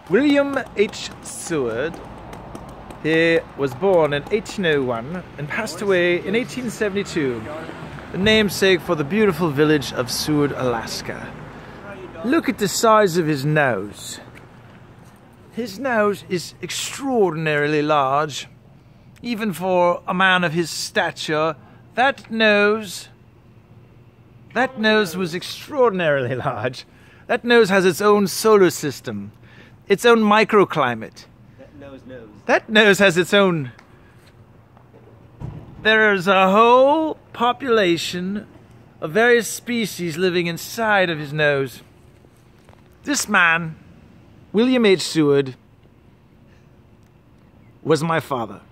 William H. Seward. He was born in 1801 and passed away in 1872. The namesake for the beautiful village of Seward, Alaska. Look at the size of his nose. His nose is extraordinarily large. Even for a man of his stature, that nose was extraordinarily large. That nose has its own solar system, its own microclimate. That nose has its own... There's a whole population of various species living inside of his nose. This man, William H. Seward, was my father.